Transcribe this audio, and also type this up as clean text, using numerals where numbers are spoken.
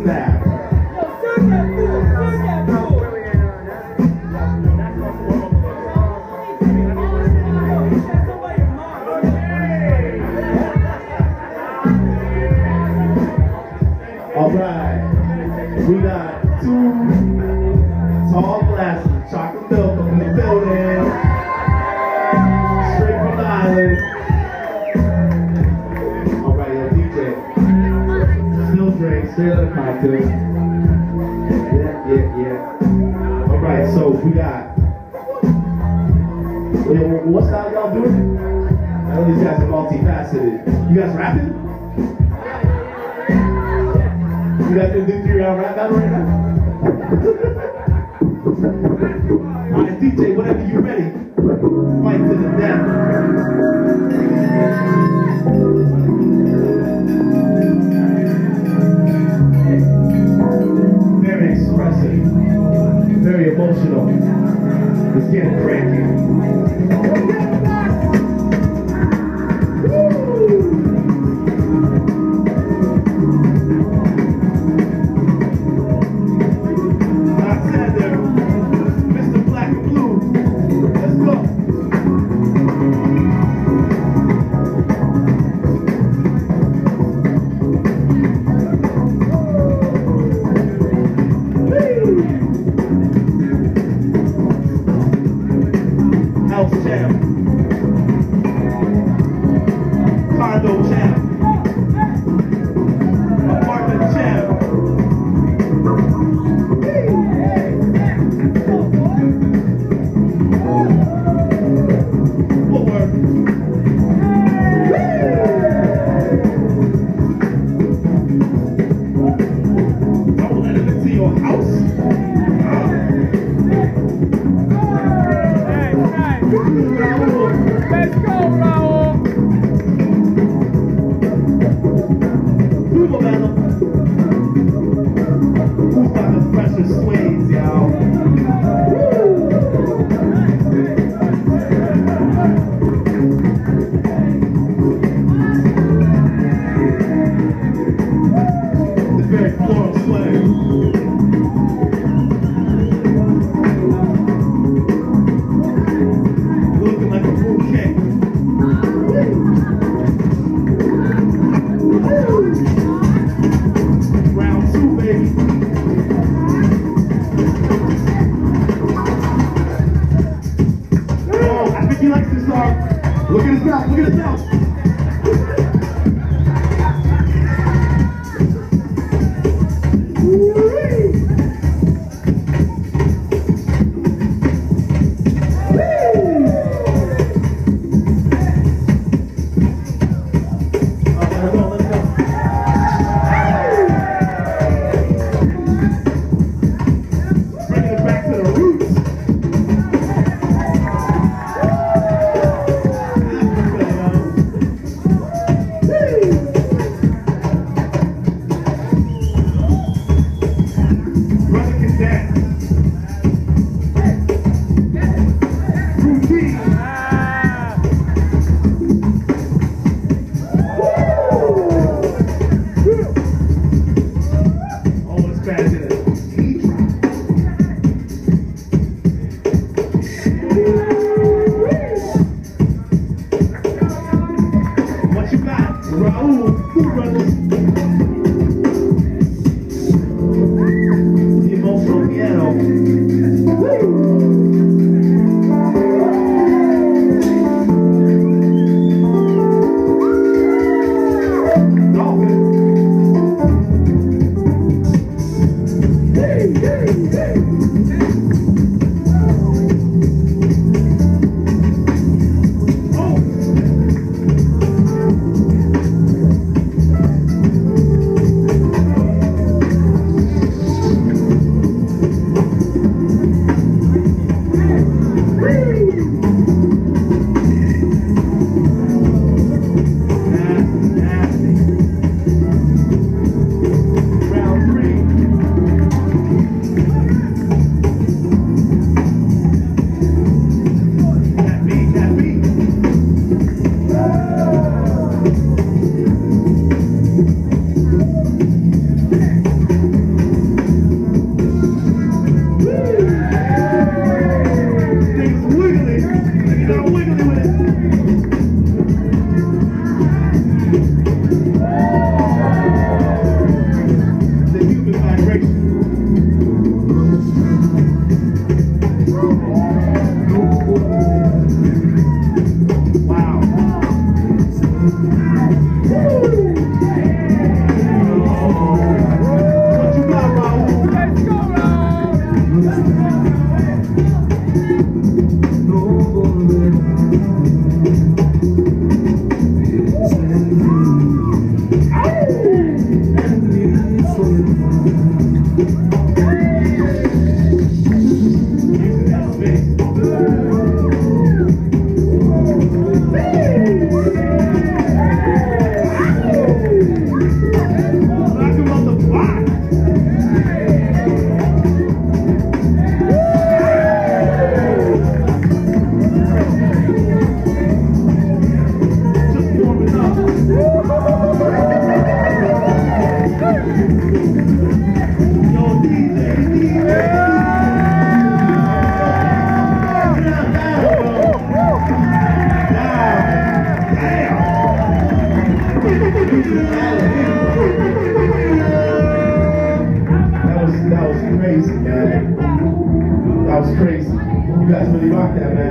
snap. All right, we got two tall glasses of chocolate milk up in the building, straight from the island. All right, yo, DJ, still drink, straight out of the cocktail. Yeah. All right, so we got. What style y'all doing? I know these guys are multifaceted. You guys rapping? You guys can do 3-round rap battle right now? Alright, DJ, whenever you're ready, fight to the death. Very expressive, very emotional. Let's get cranky. That was crazy, man. That was crazy. You guys really rocked that, man.